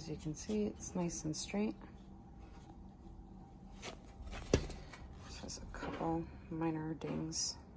As you can see, it's nice and straight. Just a couple minor dings.